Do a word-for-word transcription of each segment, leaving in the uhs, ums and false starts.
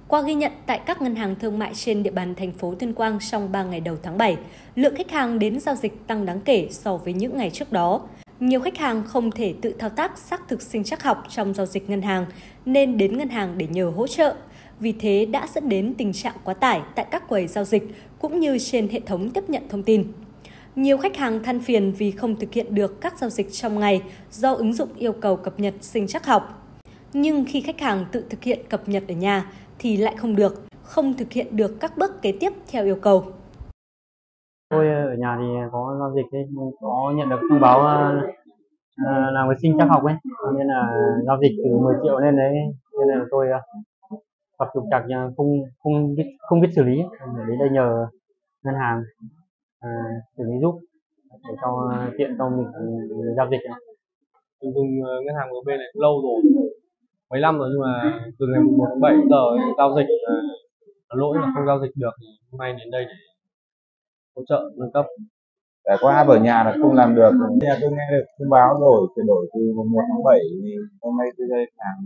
Qua ghi nhận tại các ngân hàng thương mại trên địa bàn thành phố Tuyên Quang trong ba ngày đầu tháng bảy, lượng khách hàng đến giao dịch tăng đáng kể so với những ngày trước đó. Nhiều khách hàng không thể tự thao tác xác thực sinh trắc học trong giao dịch ngân hàng nên đến ngân hàng để nhờ hỗ trợ. Vì thế đã dẫn đến tình trạng quá tải tại các quầy giao dịch cũng như trên hệ thống tiếp nhận thông tin. Nhiều khách hàng than phiền vì không thực hiện được các giao dịch trong ngày do ứng dụng yêu cầu cập nhật sinh trắc học. Nhưng khi khách hàng tự thực hiện cập nhật ở nhà thì lại không được, không thực hiện được các bước kế tiếp theo yêu cầu. Tôi ở nhà thì có giao dịch ấy, có nhận được thông báo uh, làm cái sinh trắc học ấy, nên là giao dịch từ mười triệu lên đấy, nên là tôi uh, gặp trục trặc không không biết không biết xử lý, để đến đây nhờ ngân hàng uh, xử lý giúp để cho uh, tiện cho mình uh, giao dịch. Mình dùng uh, ngân hàng em bê này lâu rồi, mấy năm rồi, nhưng mà từ ngày một tháng bảy giờ giao dịch uh, lỗi là không giao dịch được, hôm nay đến đây để hỗ trợ nâng cấp. Đã có app ở nhà là không làm được. Nhà tôi nghe được thông báo rồi, chuyển đổi từ mùng một tháng bảy thì hôm nay tôi đây hàng.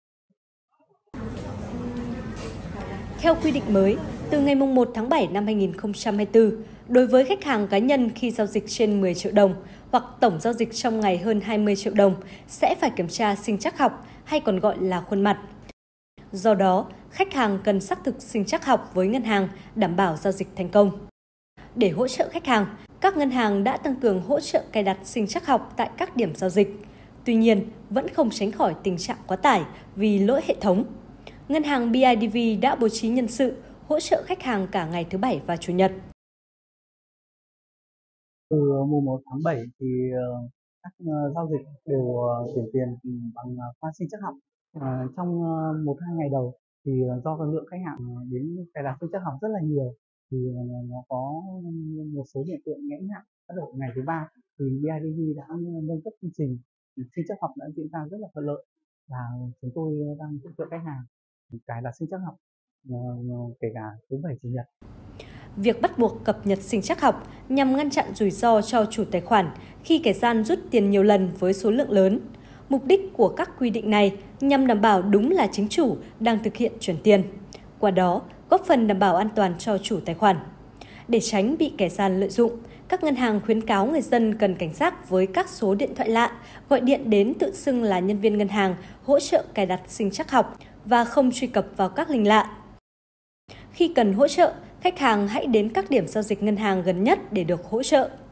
Theo quy định mới, từ ngày mùng một tháng bảy năm hai nghìn không trăm hai mươi tư, đối với khách hàng cá nhân khi giao dịch trên mười triệu đồng hoặc tổng giao dịch trong ngày hơn hai mươi triệu đồng sẽ phải kiểm tra sinh trắc học hay còn gọi là khuôn mặt. Do đó, khách hàng cần xác thực sinh trắc học với ngân hàng đảm bảo giao dịch thành công. Để hỗ trợ khách hàng, các ngân hàng đã tăng cường hỗ trợ cài đặt sinh trắc học tại các điểm giao dịch. Tuy nhiên, vẫn không tránh khỏi tình trạng quá tải vì lỗi hệ thống. Ngân hàng bê i đê vê đã bố trí nhân sự hỗ trợ khách hàng cả ngày thứ Bảy và Chủ nhật. Từ mùng một tháng bảy thì các giao dịch đều chuyển tiền bằng khoa sinh trắc học. Trong một hai ngày đầu thì do lượng khách hàng đến cài đặt sinh trắc học rất là nhiều, thì nó có một số hiện tượng nghẽn hạn. Bắt đầu ngày thứ ba thì bê i đê vê đã nâng cấp chương trình sinh trắc học đã diễn ra rất là thuận lợi, và chúng tôi đang hỗ trợ khách hàng cài đặt sinh trắc học kể cả thứ Bảy Chủ nhật. Việc bắt buộc cập nhật sinh trắc học nhằm ngăn chặn rủi ro cho chủ tài khoản khi kẻ gian rút tiền nhiều lần với số lượng lớn. Mục đích của các quy định này nhằm đảm bảo đúng là chính chủ đang thực hiện chuyển tiền, qua đó góp phần đảm bảo an toàn cho chủ tài khoản. Để tránh bị kẻ gian lợi dụng, các ngân hàng khuyến cáo người dân cần cảnh giác với các số điện thoại lạ, gọi điện đến tự xưng là nhân viên ngân hàng hỗ trợ cài đặt sinh trắc học và không truy cập vào các link lạ. Khi cần hỗ trợ, khách hàng hãy đến các điểm giao dịch ngân hàng gần nhất để được hỗ trợ.